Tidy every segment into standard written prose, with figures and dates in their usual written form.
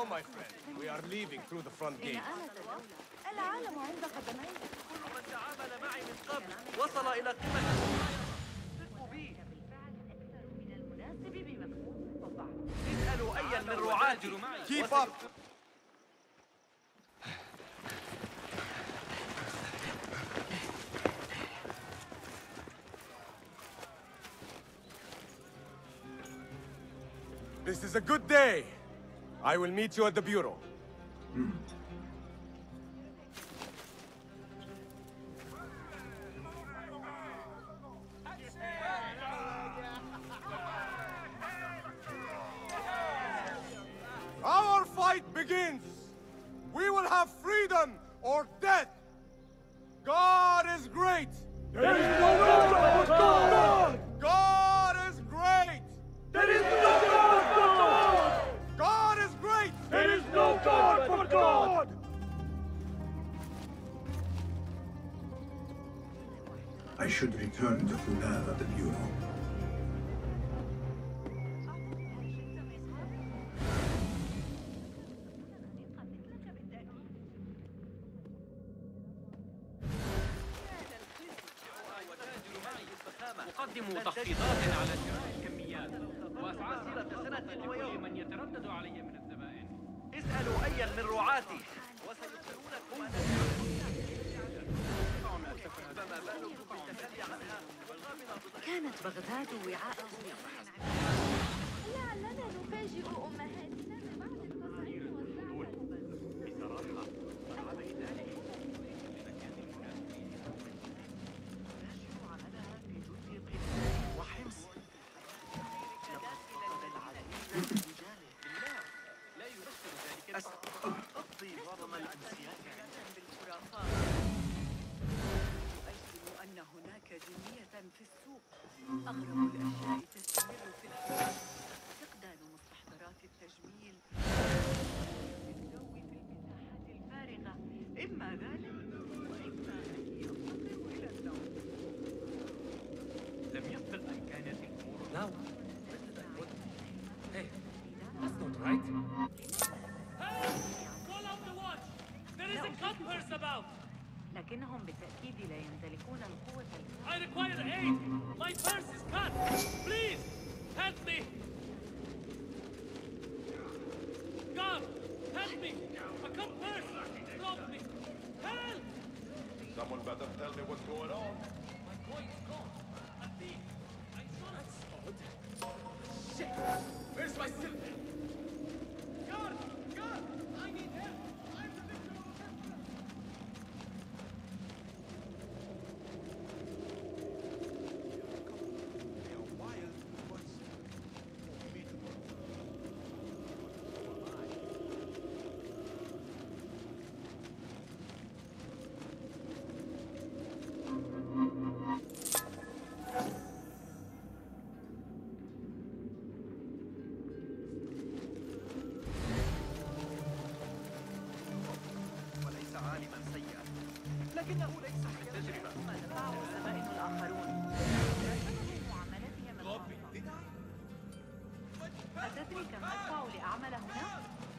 No, my friend. We are leaving through the front gate. العالم عند قدميك. كل من تعامل معي من قبل وصل إلى قمة ثقوا بي. اسألوا أيا من رعاتي. Keep up! This is a good day. I will meet you at the bureau. Our fight begins. We will have freedom or death. God is great. There is no God but God! God is great. There is no God but God! God is great. There is no God but God! I should return to Fulan at the bureau. أقدم تخفيضات على شراء الكميات وأسعار سنة لكل من يتردد علي من الزبائن. اسألوا أيا من رعاتي وسيخبرونكم فما بالكم بالتخلي عنها. كانت بغداد وعاء لعلنا نفاجئ أمهاتنا ببعض القصائد بصراحة صعب إدارة أقضي معظم الأمسيات بالخرافات. أجزم أن هناك جنية في السوق. أغرب الأشياء تستمر في الحياة. فقدان مستحضرات التجميل. الجو في المساحات الفارغة. إما ذلك وإما أن يفتقر إلى النوم. لم يسبق أن كانت الأمور Now, hey, that's not right. Call out the watch! There is a cut purse about! لكنهم بالتأكيد لا يمتلكون القوة I require aid! My purse is cut! Please! Help me! God! Help me! A cut purse! Drop me! Help! Someone better tell me what's going on. My boy is gone! A thief! I saw it! Shit! Where's my silver? God! God! I need help! I'm the victim of a burglar! They are wild, but formidable. وليس عالما سيئا لكنه ليس بالتجربة. ما دفعه الزبائن الآخرون. معاملتهم أتدري كم أدفع لأعمل هنا؟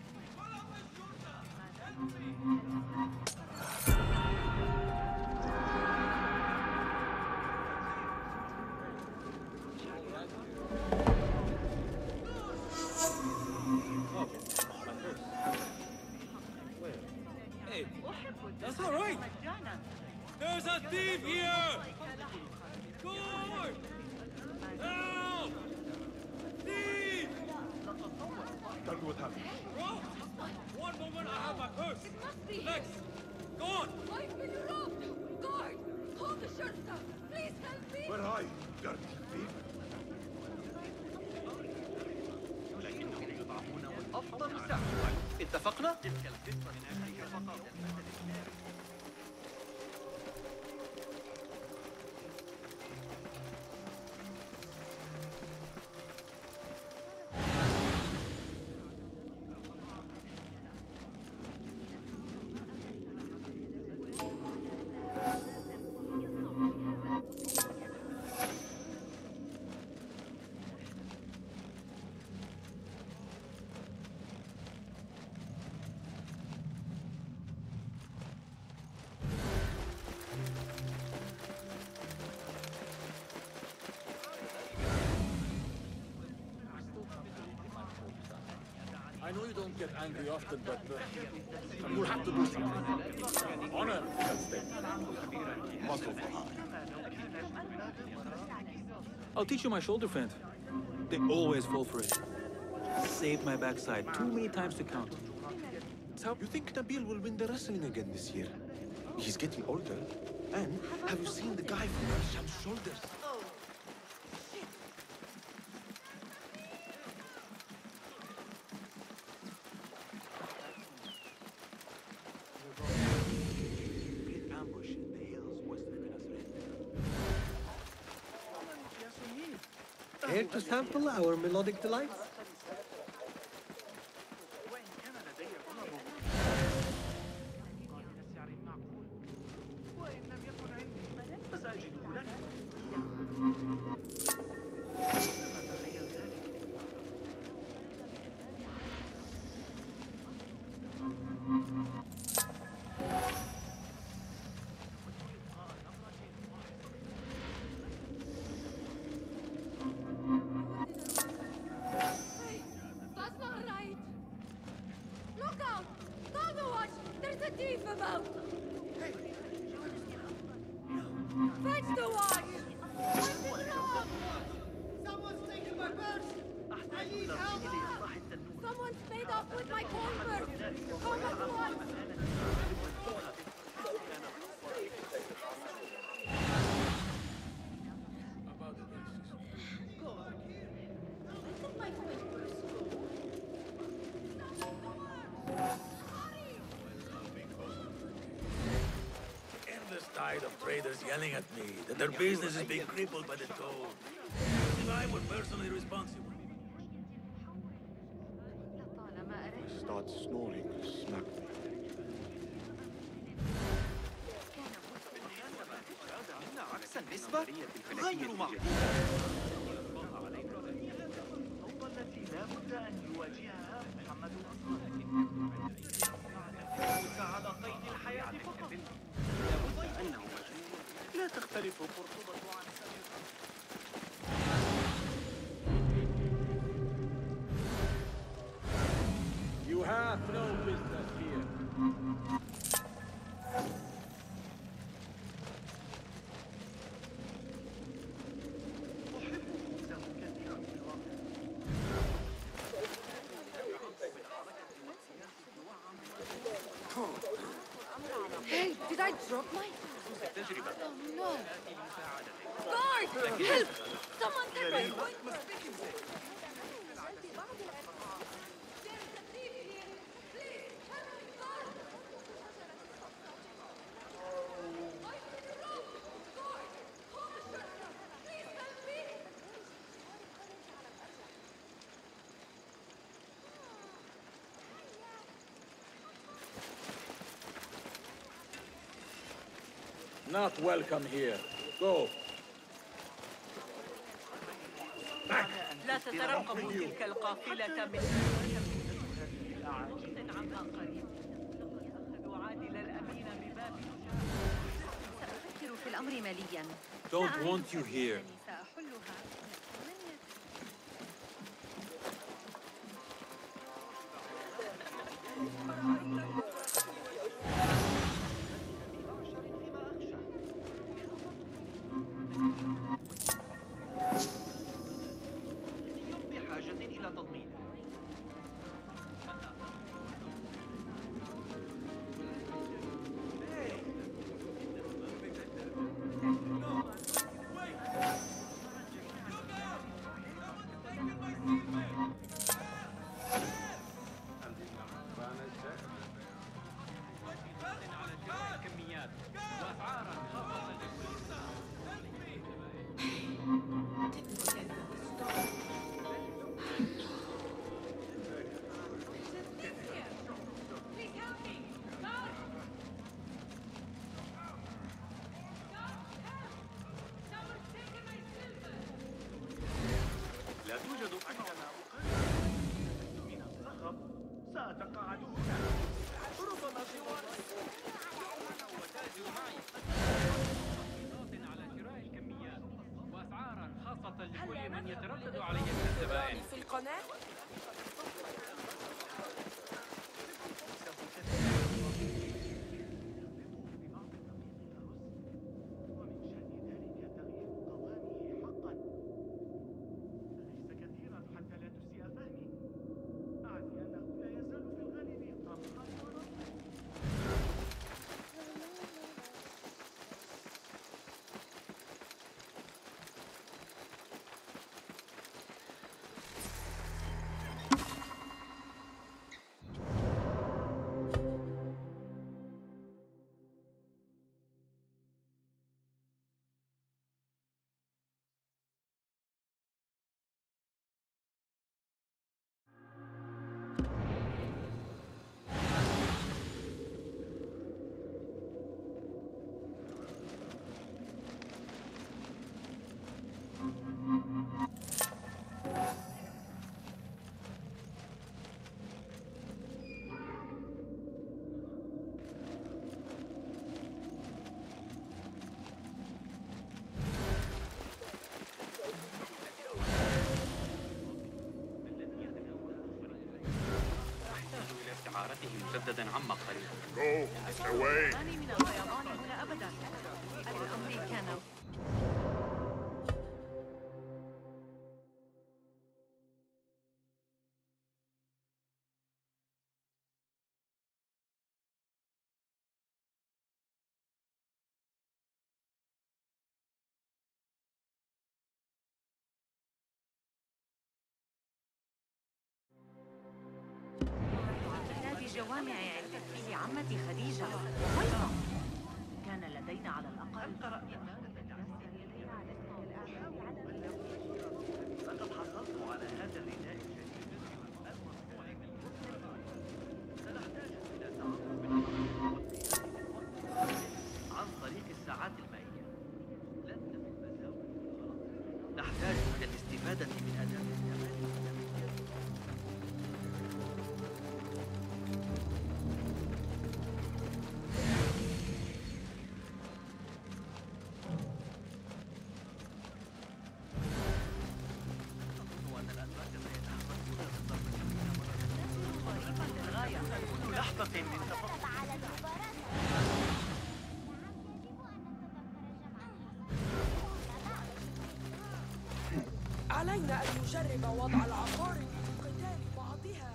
Hey, أحب that's all right. مجانا. There's a thief here! Guard! Help! Thief! Tell me what happened. Rob! One moment, I have my purse! Next! Go on! I've been robbed! Guard! Hold the shurta! Please help me! Where are you, dirty thief? أفضل سعر. اتفقنا؟ تلك القصة من أجلك فقط. I know you don't get angry often, but you'll have to do something. Honor at stake. Muscle for hire. I'll teach you my shoulder feint. They always fall for it. Saved my backside too many times to count. So, you think Nabil will win the wrestling again this year? He's getting older. And have you seen the guy from Hisham's shoulders? Big ambush in the hills west of Knazred. Care to sample our melodic delights? That's not right! Look out! Don't watch! There's a thief about! Fetch the watch! What's it wrong? Someone's taken my purse! I need help! Someone's made off with my coin purse! Come at once! Endless tide of traders yelling at me that their business is being crippled by the toll. If I were personally responsible. Start snoring, smack me. عكس النسبة غير معقول. الفوضى التي لا بد أن يواجهها محمد على قيد الحياة فقط. لابد أنه مجنون. لا تختلف قرطبة عن سابقا. You have no business here. Hey, did I drop my... Oh no! Guard! Help! Someone take my coin purse! Not welcome here. Go. لا تترقبوا تلك القافلة من عنها قريب. أخذوا عادل الأمين بباب. سأفكر في الأمر ماليا. Don't want you here. سأحلها. بحاجة إلى تضمين. لا توجد عندنا من الصخب سأتقاعد هنا ربما سوى وتاجر معي على شراء الكميات وأسعارا خاصة لكل من يتردد علي من الزبائن. في القناة؟ مسدد عم قريب. Go away. ماني من الفيضان هنا أبدا. الأمريكان جوامع علم عمتي خديجة وفيصل. كان لدينا على الأقل لقد حصلت على هذا الرداء الجديد سنحتاج إلى عن طريق الساعات المائية. لن نفي المساوئ. نحتاج إلى الاستفادة من أداة الزمن. علينا أن نجرب وضع العقارب في قتال بعضها.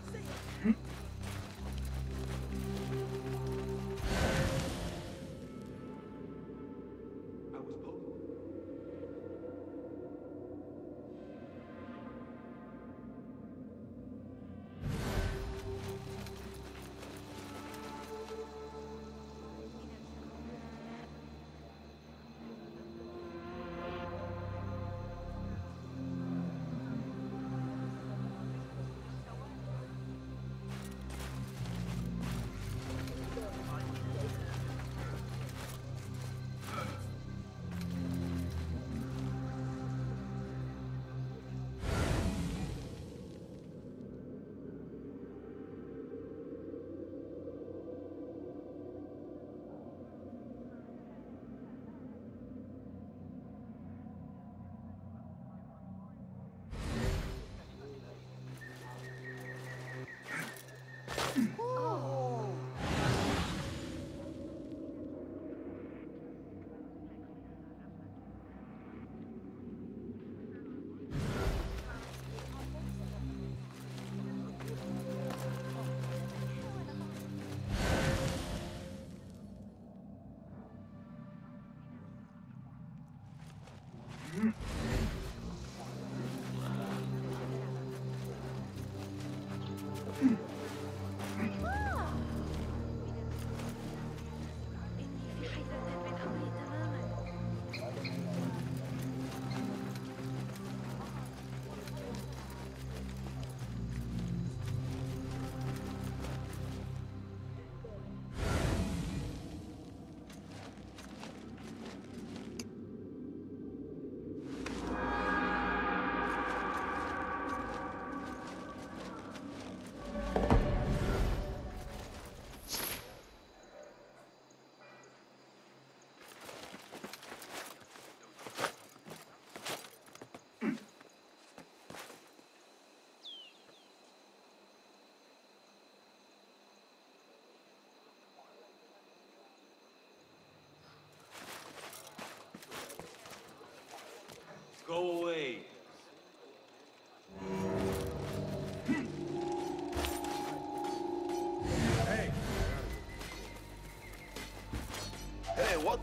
Go away. Hey. Hey, what?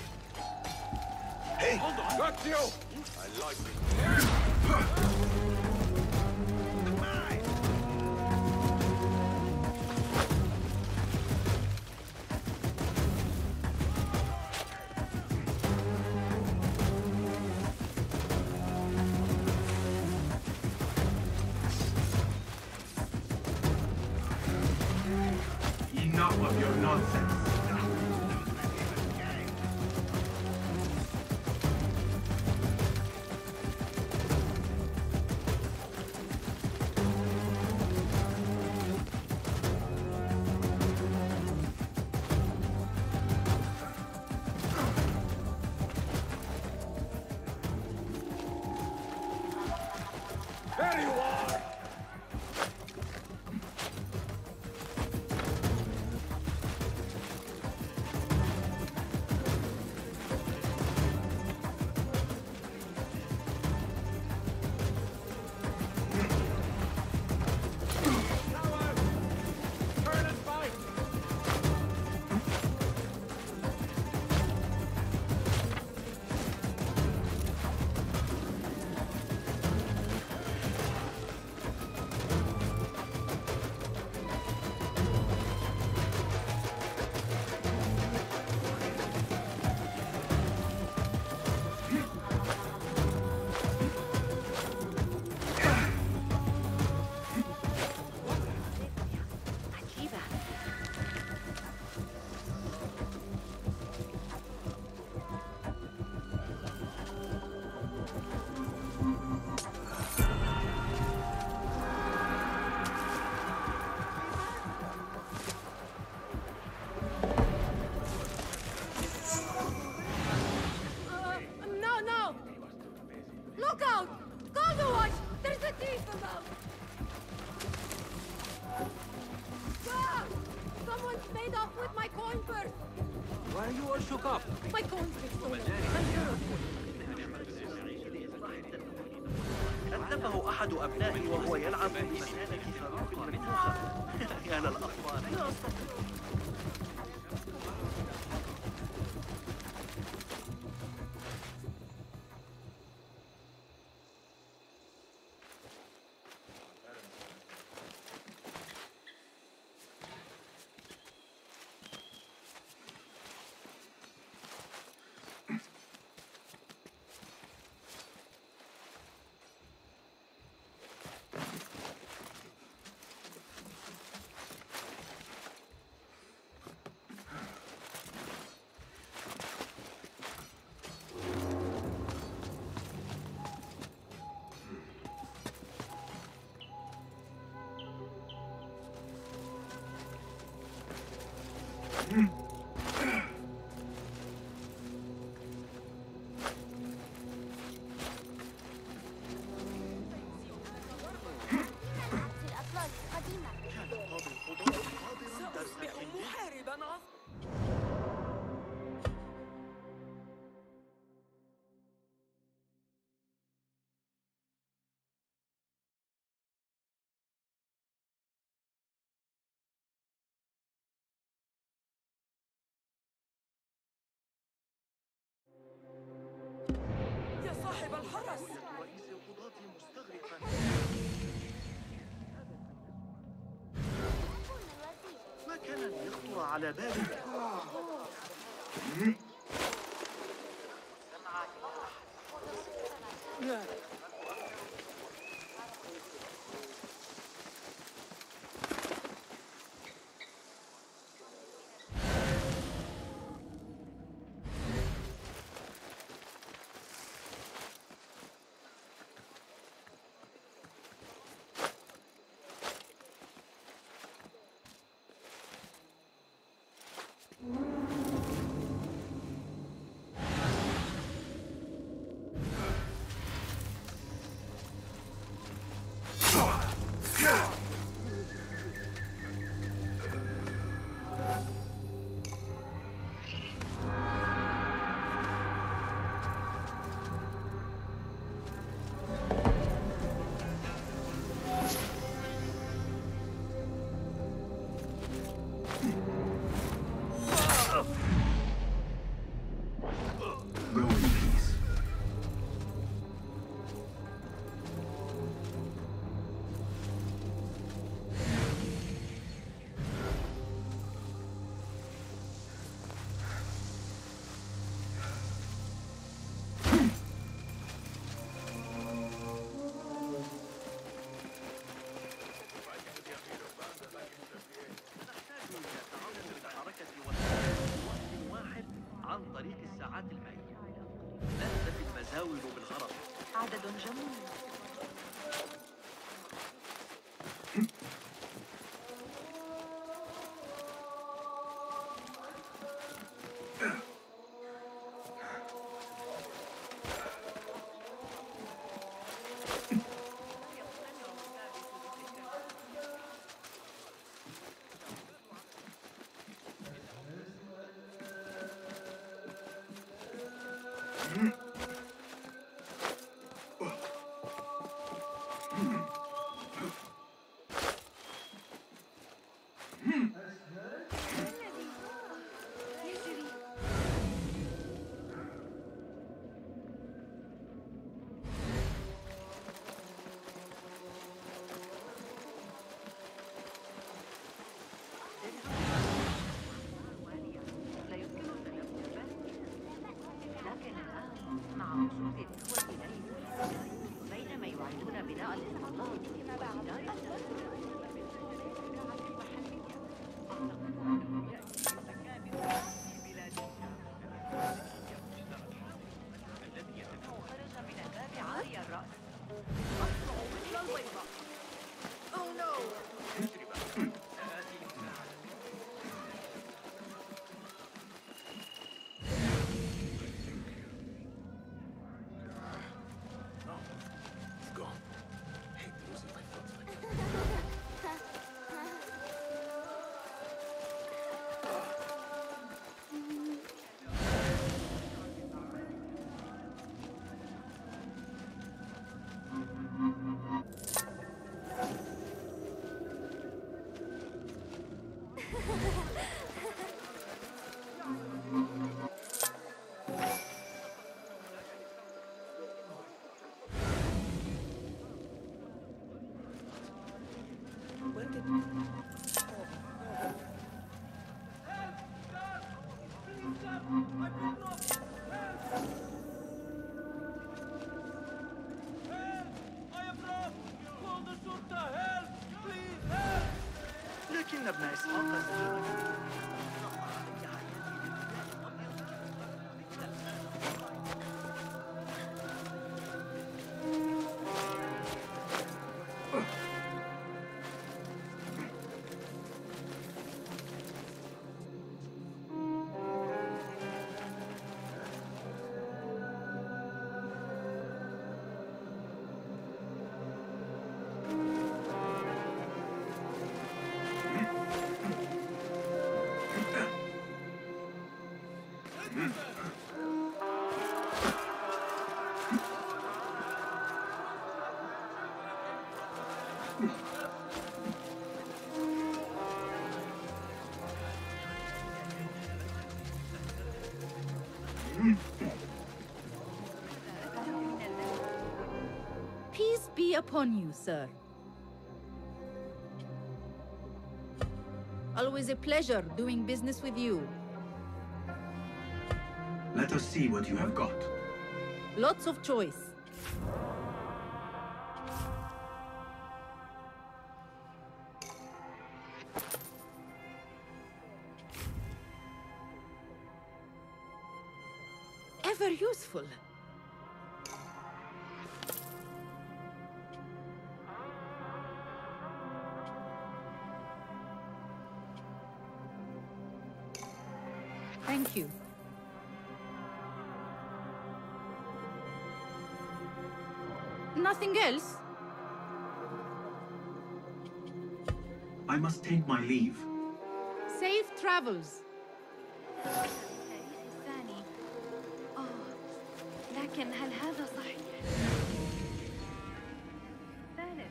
Hey! Hold on. Got you. I like it. Enough of your nonsense. There you are! made off with my coin purse. Why are you all shook up? My coin's been stolen. أتلفه أحد أبنائي وهو يلعب بمكانة صاروخ منفوخة. يا للأطفال لا أستطيع. صاحب الحرس. رئيس القضاة مستغرقا. ما كان ليخطر على بالي. عدد جميل. بينما يعيدون بناء الاستقلال خرج من الباب عاري الرأس أصبح مثل البيضة. Oh no! لكن ابن إسحاق سيرى Peace be upon you, sir. Always a pleasure doing business with you. Let us see what you have got. Lots of choice. Ever useful. Thank you. Nothing else? I must take my leave. Safe travels. الثاني. لكن هل هذا صحيح؟ ثالث.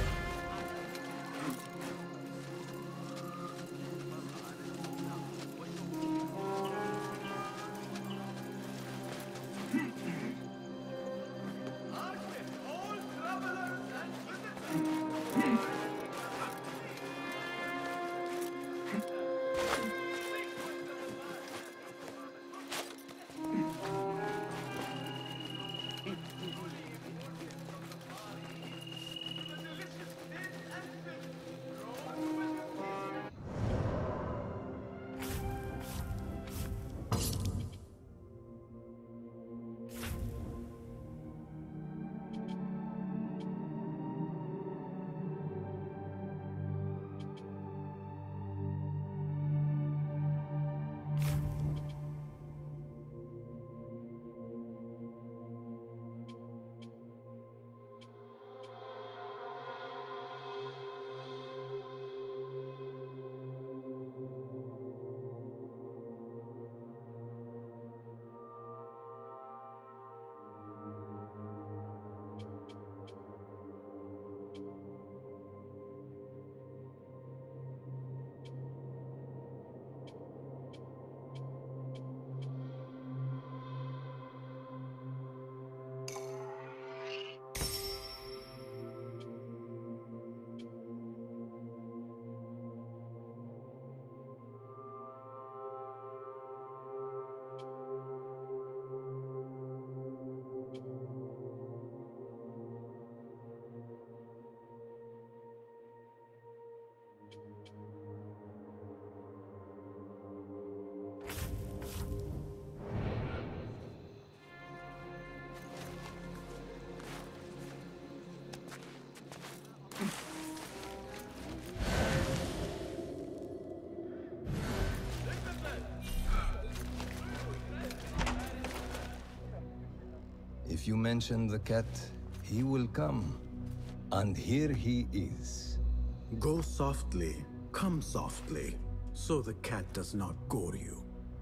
If you mention the cat, he will come. And here he is. Go softly, come softly, so the cat does not gore you.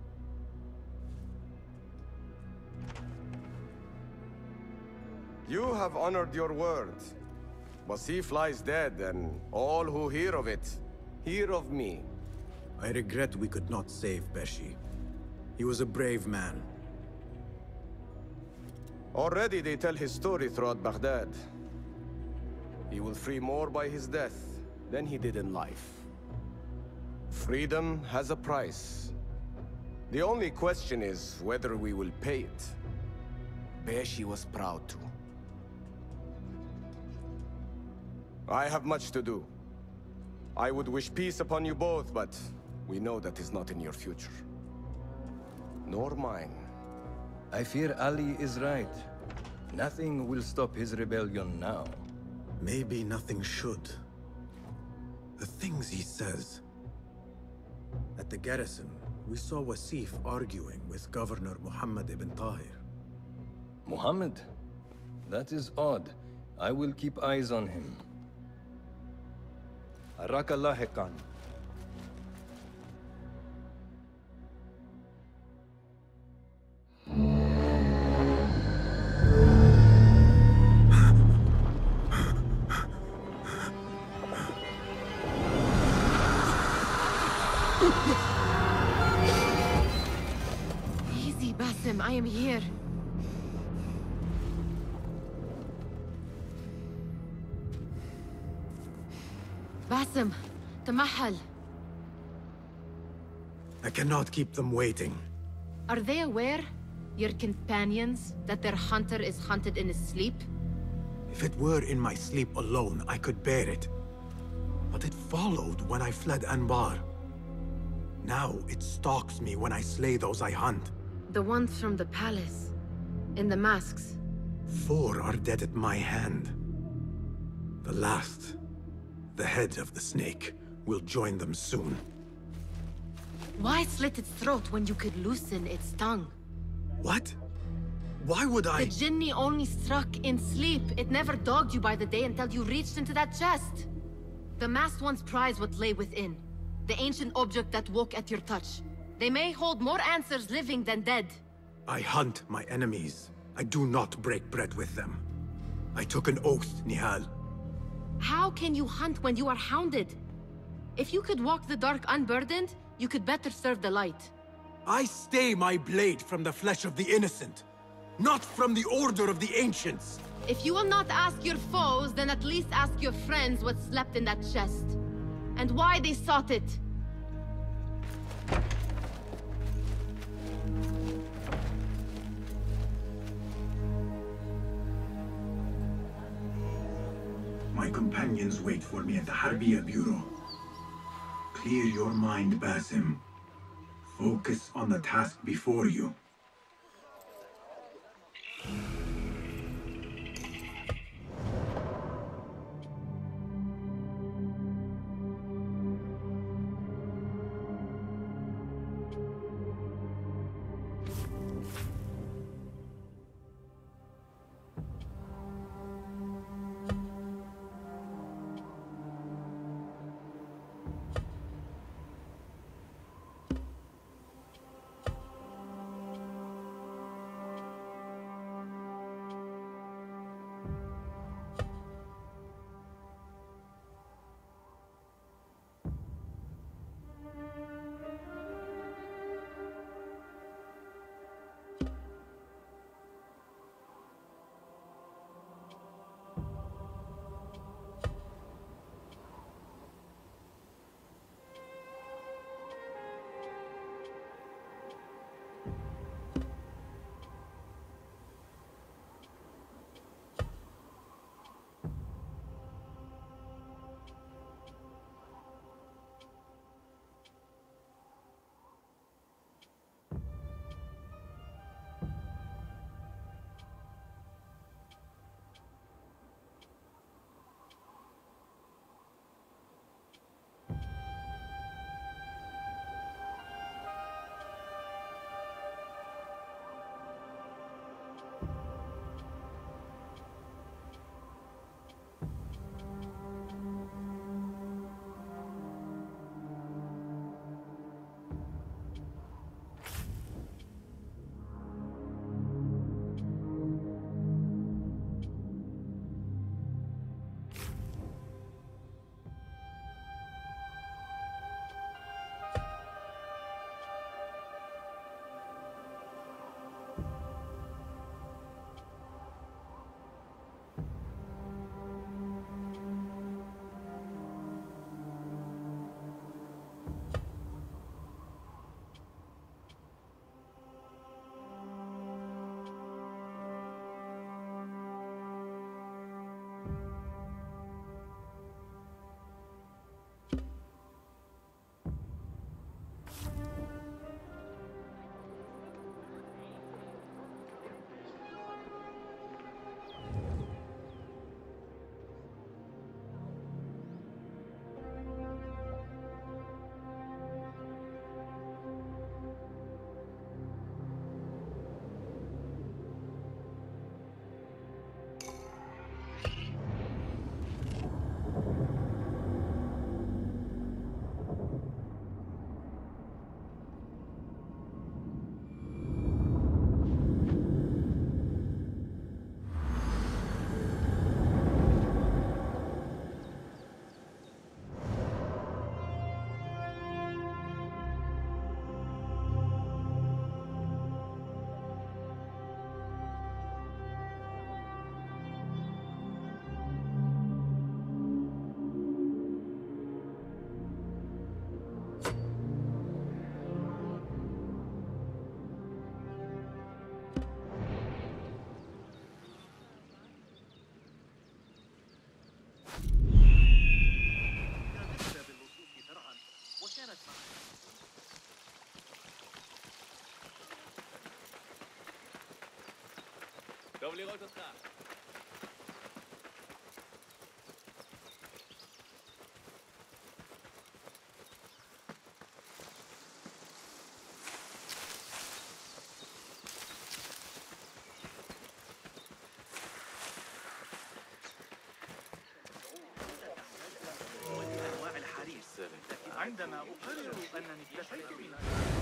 You have honored your word. Wasif lies dead, and all who hear of it, hear of me. I regret we could not save Beshi. He was a brave man. Already they tell his story throughout Baghdad. He will free more by his death than he did in life. Freedom has a price. The only question is whether we will pay it. Beshi was proud to. I have much to do. I would wish peace upon you both, but we know that is not in your future. Nor mine. I fear Ali is right. Nothing will stop his rebellion now. Maybe nothing should. The things he says. At the garrison, we saw Wasif arguing with Governor Muhammad ibn Tahir. Muhammad? That is odd. I will keep eyes on him. أراك لاحقاً. Easy, Basim. I am here. Basim, Tamahal. I cannot keep them waiting. Are they aware, your companions, that their hunter is hunted in his sleep? If it were in my sleep alone, I could bear it. But it followed when I fled Anbar. Now it stalks me when I slay those I hunt. The ones from the palace. In the masks. 4 are dead at my hand. The last, the head of the snake, will join them soon. Why slit its throat when you could loosen its tongue? What? Why would I? The Jinni only struck in sleep. It never dogged you by the day until you reached into that chest. The masked ones prize what lay within. The ancient object that woke at your touch. They may hold more answers living than dead. I hunt my enemies. I do not break bread with them. I took an oath, Nihal. How can you hunt when you are hounded? If you could walk the dark unburdened, you could better serve the light. I stay my blade from the flesh of the innocent, not from the order of the ancients. If you will not ask your foes, then at least ask your friends what slept in that chest. And why they sought it. My companions wait for me at the Harbiya Bureau. Clear your mind, Basim. Focus on the task before you. טוב לראות אותך. أنواع الحرير، عندما أقرر أنني اكتفيت بها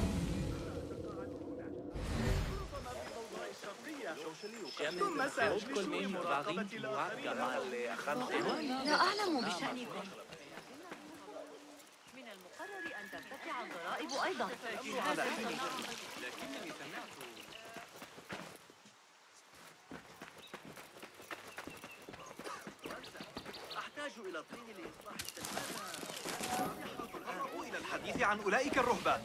ثم سأجلس لمراقبة الآخرين. لا أعلم بشأنكم. من المقرر أن ترتفع الضرائب أيضا. لكنني سمعت أحتاج إلى طين لإصلاح التلفزة. يحدث الآن إلى الحديث عن أولئك الرهبان.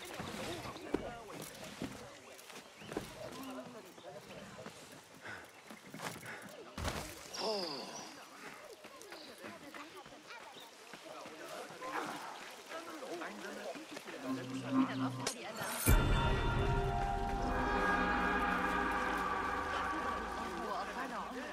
من الأفضل أن وأطال عمره.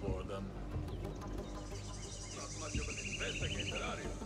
for them. Not much of an investigator, are you?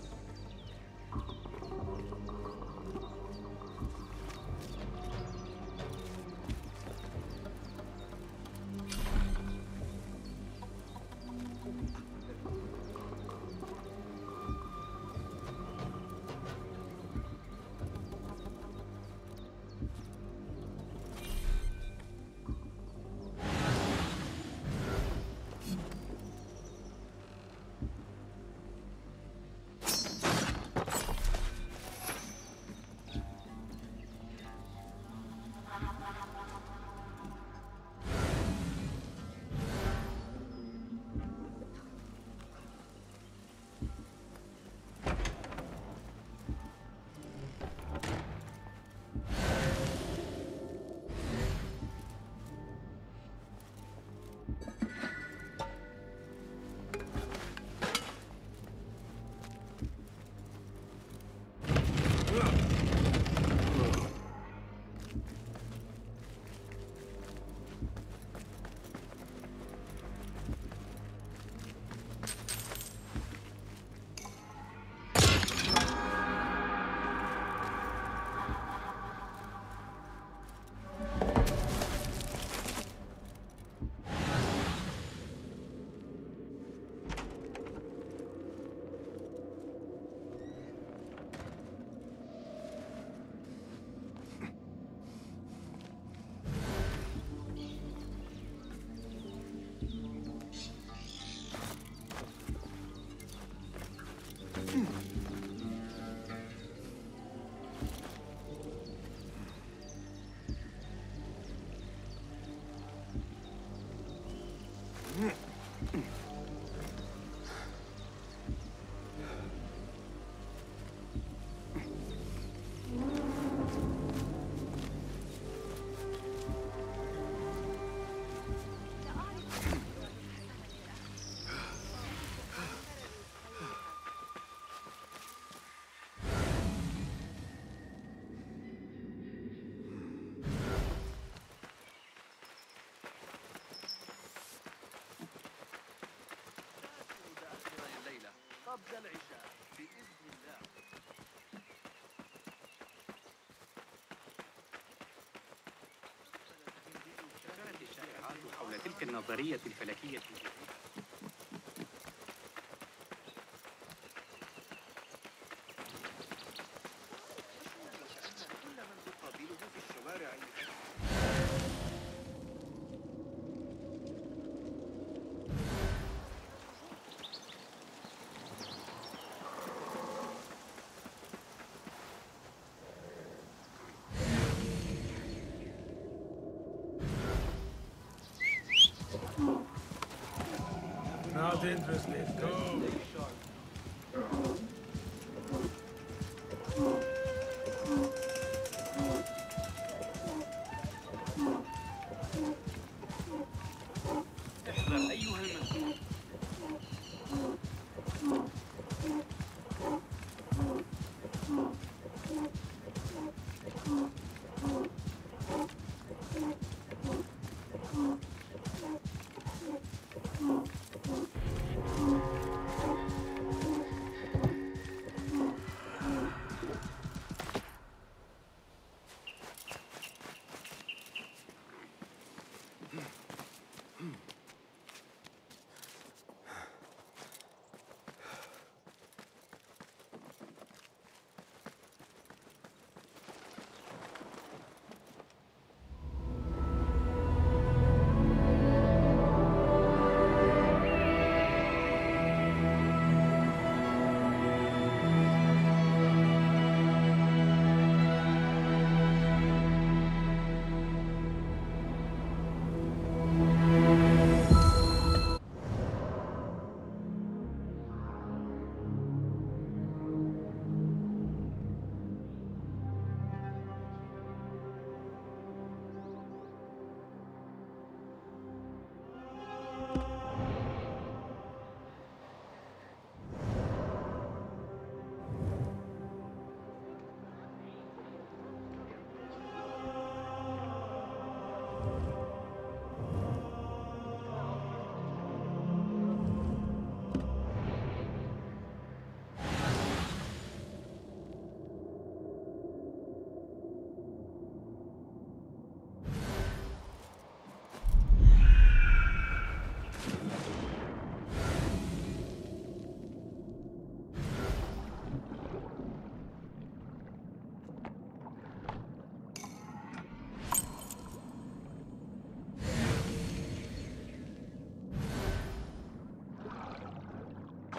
قبل العشاء بإذن الله. كانت الشائعات حول تلك النظرية الفلكية كل من تقابله في الشوارع Not interested. Go. احذر أيها المسؤول.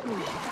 Ugh.